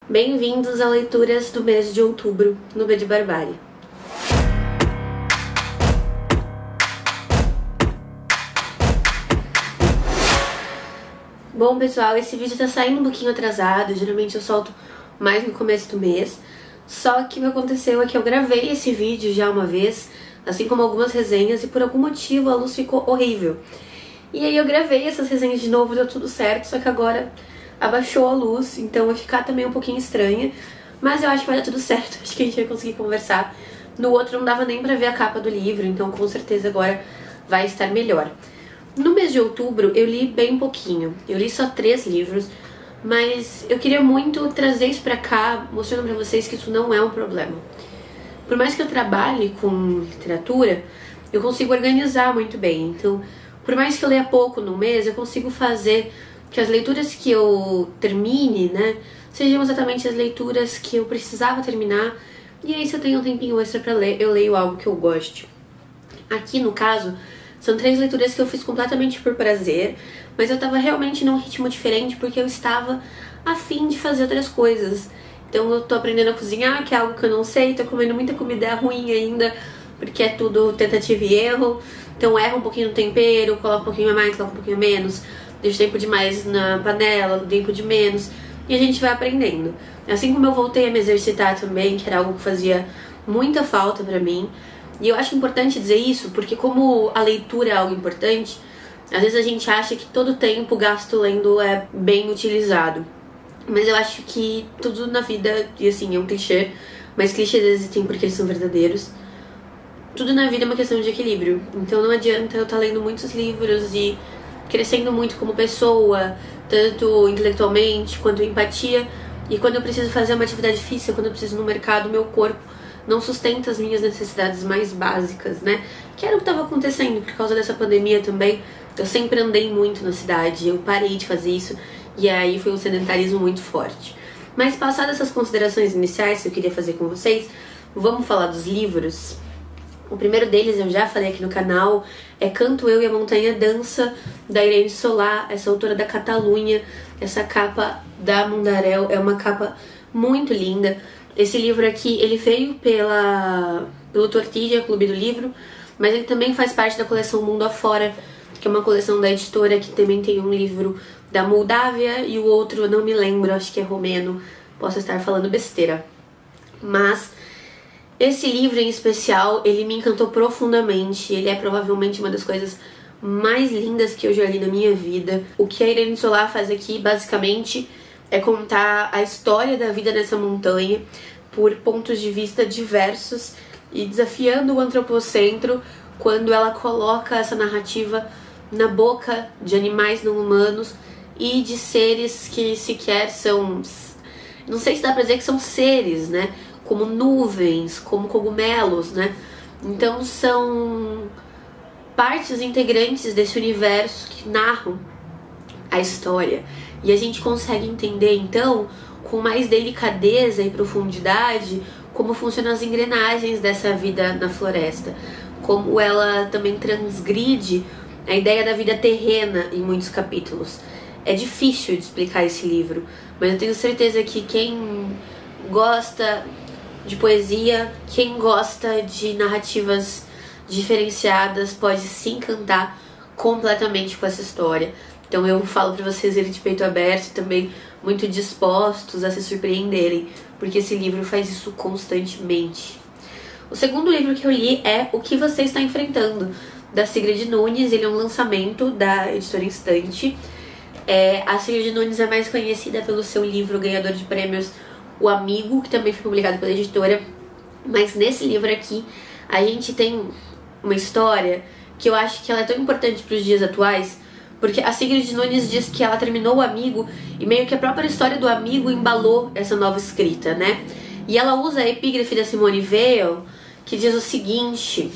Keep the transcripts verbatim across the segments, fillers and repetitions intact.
Bem-vindos a leituras do mês de outubro, no B de Barbárie. Bom, pessoal, esse vídeo tá saindo um pouquinho atrasado, geralmente eu solto mais no começo do mês. Só que o que aconteceu é que eu gravei esse vídeo já uma vez, assim como algumas resenhas, e por algum motivo a luz ficou horrível. E aí eu gravei essas resenhas de novo, deu tudo certo, só que agora abaixou a luz, então vai ficar também um pouquinho estranha. Mas eu acho que vai dar tudo certo, acho que a gente vai conseguir conversar. No outro não dava nem pra ver a capa do livro, então com certeza agora vai estar melhor. No mês de outubro eu li bem pouquinho, eu li só três livros, mas eu queria muito trazer isso pra cá, mostrando pra vocês que isso não é um problema. Por mais que eu trabalhe com literatura, eu consigo organizar muito bem, então por mais que eu leia pouco no mês, eu consigo fazer que as leituras que eu termine, né, sejam exatamente as leituras que eu precisava terminar. E aí, se eu tenho um tempinho extra pra ler, eu leio algo que eu goste. Aqui, no caso, são três leituras que eu fiz completamente por prazer, mas eu tava realmente num ritmo diferente porque eu estava a fim de fazer outras coisas. Então eu tô aprendendo a cozinhar, que é algo que eu não sei, tô comendo muita comida ruim ainda, porque é tudo tentativa e erro. Então erro um pouquinho no tempero, coloco um pouquinho a mais, coloco um pouquinho a menos, deixo tempo demais na panela, tempo de menos, e a gente vai aprendendo. Assim como eu voltei a me exercitar também, que era algo que fazia muita falta pra mim. E eu acho importante dizer isso, porque como a leitura é algo importante, às vezes a gente acha que todo o tempo gasto lendo é bem utilizado. Mas eu acho que tudo na vida, e assim, é um clichê, mas clichês existem porque eles são verdadeiros. Tudo na vida é uma questão de equilíbrio. Então não adianta eu estar lendo muitos livros e crescendo muito como pessoa, tanto intelectualmente quanto empatia, e quando eu preciso fazer uma atividade física, quando eu preciso ir no mercado, meu corpo não sustenta as minhas necessidades mais básicas, né? Que era o que estava acontecendo por causa dessa pandemia também. Eu sempre andei muito na cidade, eu parei de fazer isso, e aí foi um sedentarismo muito forte. Mas passadas essas considerações iniciais que eu queria fazer com vocês, vamos falar dos livros. O primeiro deles eu já falei aqui no canal, é Canto Eu e a Montanha Dança, da Irene Solá, essa autora da Catalunha. Essa capa da Mundaréu é uma capa muito linda. Esse livro aqui, ele veio pela, pelo Tortilha, Clube do Livro, mas ele também faz parte da coleção Mundo Afora, que é uma coleção da editora que também tem um livro da Moldávia e o outro, eu não me lembro, acho que é romeno, posso estar falando besteira. Mas esse livro em especial, ele me encantou profundamente, ele é provavelmente uma das coisas mais lindas que eu já li na minha vida. O que a Irene Solá faz aqui, basicamente, é contar a história da vida nessa montanha por pontos de vista diversos e desafiando o antropocentro quando ela coloca essa narrativa na boca de animais não humanos e de seres que sequer são... não sei se dá pra dizer que são seres, né? Como nuvens, como cogumelos, né? Então são partes integrantes desse universo que narram a história. E a gente consegue entender, então, com mais delicadeza e profundidade, como funcionam as engrenagens dessa vida na floresta. Como ela também transgride a ideia da vida terrena em muitos capítulos. É difícil de explicar esse livro, mas eu tenho certeza que quem gosta de poesia, quem gosta de narrativas diferenciadas pode se encantar completamente com essa história. Então eu falo pra vocês irem de peito aberto e também muito dispostos a se surpreenderem, porque esse livro faz isso constantemente. O segundo livro que eu li é O Que Você Está Enfrentando, da Sigrid Nunes. Ele é um lançamento da editora Instante. É, a Sigrid Nunes é mais conhecida pelo seu livro ganhador de prêmios O Amigo, que também foi publicado pela editora. Mas nesse livro aqui a gente tem uma história que eu acho que ela é tão importante para os dias atuais, porque a Sigrid Nunes diz que ela terminou O Amigo e meio que a própria história do amigo embalou essa nova escrita, né? E ela usa a epígrafe da Simone Weil, que diz o seguinte: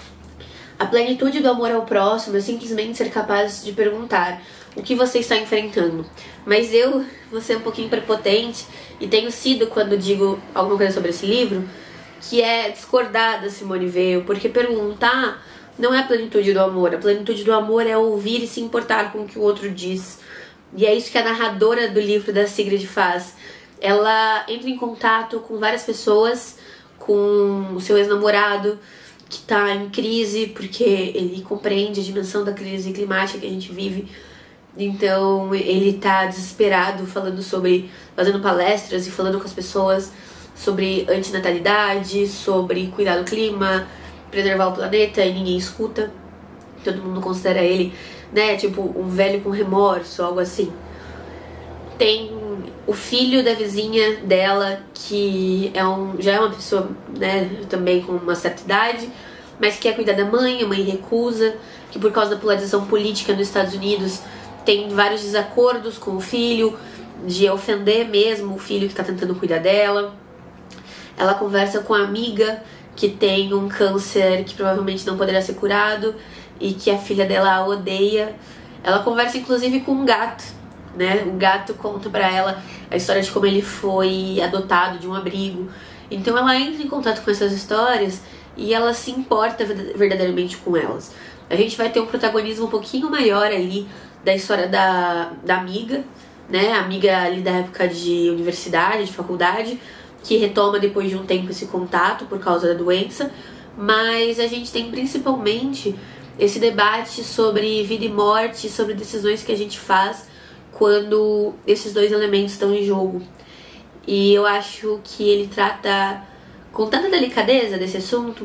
a plenitude do amor ao próximo é simplesmente ser capaz de perguntar o que você está enfrentando. Mas eu vou ser um pouquinho prepotente, e tenho sido quando digo alguma coisa sobre esse livro, que é discordar da Simone Weil, porque perguntar não é a plenitude do amor. A plenitude do amor é ouvir e se importar com o que o outro diz. E é isso que a narradora do livro da Sigrid faz. ela entra em contato com várias pessoas, com o seu ex-namorado, que tá em crise, porque ele compreende a dimensão da crise climática que a gente vive. Então ele tá desesperado, falando sobre, fazendo palestras e falando com as pessoas sobre antinatalidade, sobre cuidar do clima, preservar o planeta, e ninguém escuta. Todo mundo considera ele, né, tipo um velho com remorso, algo assim. Tem o filho da vizinha dela, que é um, já é uma pessoa, né, também com uma certa idade, mas que quer cuidar da mãe, a mãe recusa, que por causa da polarização política nos Estados Unidos tem vários desacordos com o filho, de ofender mesmo o filho que está tentando cuidar dela. Ela conversa com a amiga que tem um câncer que provavelmente não poderá ser curado e que a filha dela a odeia. Ela conversa inclusive com um gato, né? O gato conta pra ela a história de como ele foi adotado de um abrigo. Então ela entra em contato com essas histórias e ela se importa verdadeiramente com elas. A gente vai ter um protagonismo um pouquinho maior ali da história da, da amiga, né? A amiga ali da época de universidade, de faculdade, que retoma depois de um tempo esse contato por causa da doença. Mas a gente tem principalmente esse debate sobre vida e morte, sobre decisões que a gente faz quando esses dois elementos estão em jogo. E eu acho que ele trata com tanta delicadeza desse assunto,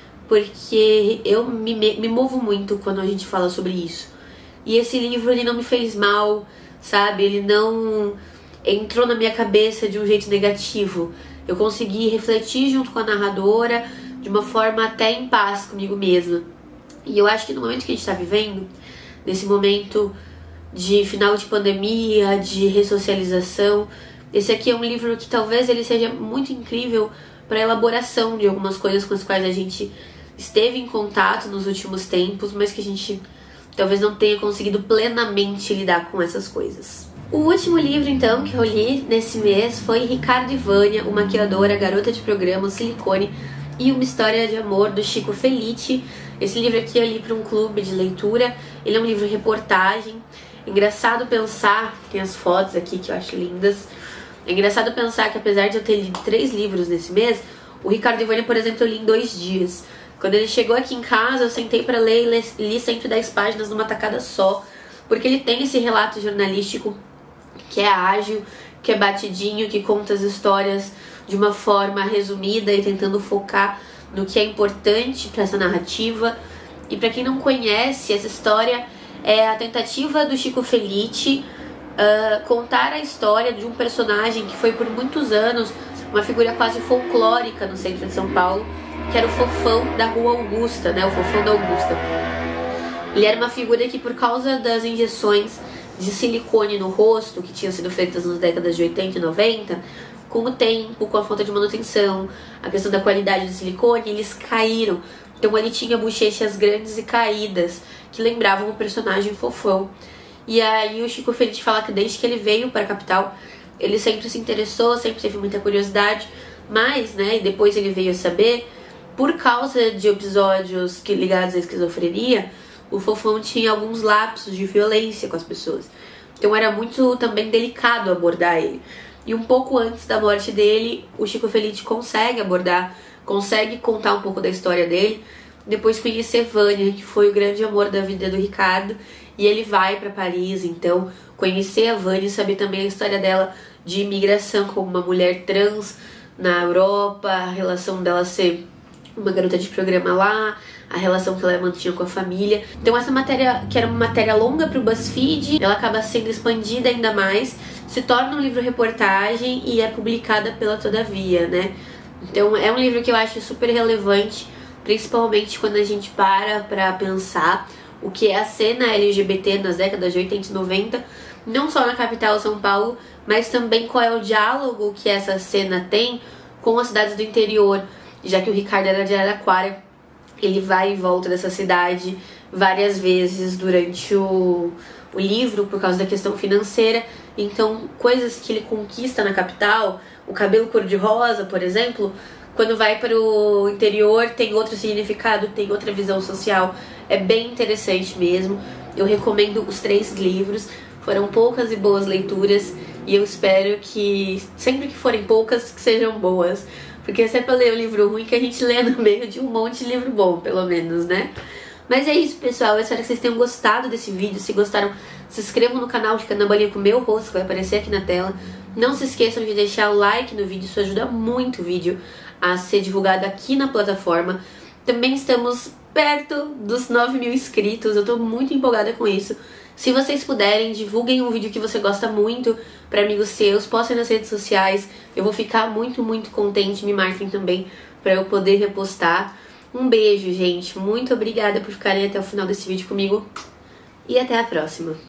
porque eu me, me movo muito quando a gente fala sobre isso. E esse livro, ele não me fez mal, sabe? Ele não entrou na minha cabeça de um jeito negativo. Eu consegui refletir junto com a narradora de uma forma até em paz comigo mesma. E eu acho que no momento que a gente está vivendo, nesse momento de final de pandemia, de ressocialização, esse aqui é um livro que talvez ele seja muito incrível para a elaboração de algumas coisas com as quais a gente esteve em contato nos últimos tempos, mas que a gente talvez não tenha conseguido plenamente lidar com essas coisas. O último livro, então, que eu li nesse mês foi Ricardo e Vânia, uma maquiadora, garota de programa, silicone e uma história de amor, do Chico Felitti. Esse livro aqui eu li para um clube de leitura. Ele é um livro reportagem. Engraçado pensar, tem as fotos aqui que eu acho lindas. É engraçado pensar que apesar de eu ter lido três livros nesse mês, o Ricardo e Vânia, por exemplo, eu li em dois dias. Quando ele chegou aqui em casa, eu sentei para ler e li cento e dez páginas numa tacada só, porque ele tem esse relato jornalístico que é ágil, que é batidinho, que conta as histórias de uma forma resumida e tentando focar no que é importante para essa narrativa. E para quem não conhece, essa história é a tentativa do Chico Felitti uh, contar a história de um personagem que foi por muitos anos uma figura quase folclórica no centro de São Paulo, que era o Fofão da Rua Augusta, né? O Fofão da Augusta. Ele era uma figura que, por causa das injeções de silicone no rosto, que tinham sido feitas nas décadas de oitenta e noventa, com o tempo, com a falta de manutenção, a questão da qualidade do silicone, eles caíram. Então ele tinha bochechas grandes e caídas, que lembravam o personagem Fofão. E aí o Chico Felitti fala que desde que ele veio para a capital, ele sempre se interessou, sempre teve muita curiosidade, mas, né, e depois ele veio a saber, por causa de episódios que, ligados à esquizofrenia, o Fofão tinha alguns lapsos de violência com as pessoas. Então era muito também delicado abordar ele. E um pouco antes da morte dele, o Chico Felitti consegue abordar, consegue contar um pouco da história dele, depois conhecer Vânia, que foi o grande amor da vida do Ricardo, e ele vai para Paris, então conhecer a Vânia e saber também a história dela de imigração como uma mulher trans na Europa, a relação dela ser uma garota de programa lá, a relação que ela mantinha com a família. Então essa matéria, que era uma matéria longa para o BuzzFeed, ela acaba sendo expandida ainda mais, se torna um livro reportagem e é publicada pela Todavia, né? Então é um livro que eu acho super relevante, principalmente quando a gente para para pensar o que é a cena L G B T nas décadas de oitenta e noventa, não só na capital São Paulo, mas também qual é o diálogo que essa cena tem com as cidades do interior, já que o Ricardo era de Araraquara. Ele vai e volta dessa cidade várias vezes durante o, o livro por causa da questão financeira. Então, coisas que ele conquista na capital, o cabelo cor-de-rosa, por exemplo, quando vai para o interior tem outro significado, tem outra visão social. É bem interessante mesmo. Eu recomendo os três livros. Foram poucas e boas leituras E eu espero que, sempre que forem poucas, que sejam boas. Porque se é pra ler um livro ruim, que a gente lê no meio de um monte de livro bom, pelo menos, né? Mas é isso, pessoal. Eu espero que vocês tenham gostado desse vídeo. Se gostaram, se inscrevam no canal de Clicando na Bolinha com o meu rosto, que vai aparecer aqui na tela. Não se esqueçam de deixar o like no vídeo, isso ajuda muito o vídeo a ser divulgado aqui na plataforma. Também estamos perto dos nove mil inscritos, eu tô muito empolgada com isso. Se vocês puderem, divulguem um vídeo que você gosta muito para amigos seus, postem nas redes sociais. Eu vou ficar muito, muito contente. Me marquem também para eu poder repostar. Um beijo, gente. Muito obrigada por ficarem até o final desse vídeo comigo. E até a próxima.